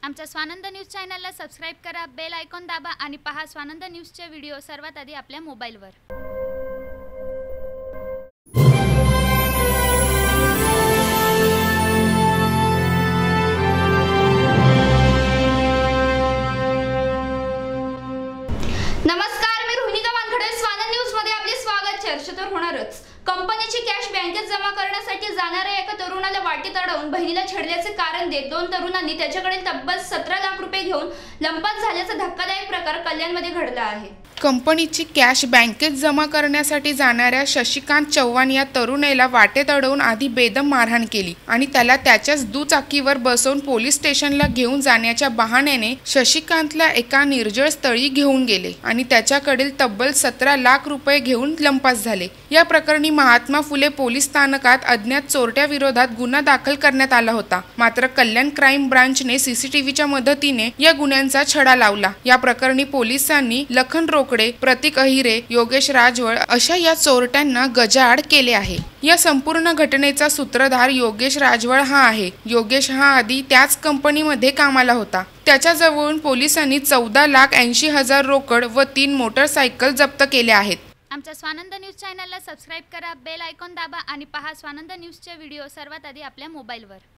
आमच्या स्वानंद न्यूज चॅनलला सबस्क्राइब करा, बेल आयकॉन दाबा आणि पहा स्वानंद न्यूजचे व्हिडिओ सर्वात आधी आपल्या मोबाईलवर। नमस्कार, मी रोहिणी वानखडे, स्वानंद न्यूज मध्ये आपले स्वागत। चर्चा तर होणारच। कंपनीची कॅश बँकेत जमा करण्यासाठी जाणाऱ्या एका तरुणाला वाटेत अडवून बहिणीला छेडल्याचे कारण देत दोन तरुणांनी त्याच्याकडील तब्बल 17 लाख रुपये घेऊन लंपास झाल्याचा धक्कादायक प्रकार कल्याणमध्ये घडला आहे। कंपनीची कॅश बँकेत जमा करण्यासाठी जाणाऱ्या शशिकांत चव्हाण या तरुणाला वाटेत अडवून आधी बेदम मारहाण केली आणि त्याला त्याच्याच दुचाकीवर बसवून पोलीस स्टेशनला घेऊन जाण्याच्या बहाण्याने शशिकांतला एका निर्जळ स्थळी घेऊन गेले आणि त्याच्याकडील तब्बल 17 लाख रुपये घेऊन लंपास झाले। या प्रकरणी महात्मा फुले पोलीस स्थानकात अज्ञात चोरट्या विरोधात गुन्हा दाखल करण्यात आला होता। मात्र कल्याण क्राईम ब्रांचने सीसीटीव्हीच्या मदतीने या गुन्ह्यांचा छडा लावला। या प्रकरणी पोलिसांनी लखन रोकडे, प्रतीक अहिरे, योगेश राजवळ अशा या चोरट्यांना गजाआड केले आहे। या संपूर्ण घटनेचा सूत्रधार योगेश राजवळ हा आहे। योगेश हा आधी त्याच कंपनीमध्ये कामाला होता। त्याच्याजवळून पोलिसांनी 14,80,000 रोकड व 3 मोटरसायकल जप्त केल्या आहेत। आमच्या स्वानंद न्यूज चॅनलला सबस्क्राइब करा, बेल आयकॉन दाबा आणि पहा स्वानंद न्यूजचे व्हिडिओ सर्वात आधी आपल्या मोबाईलवर।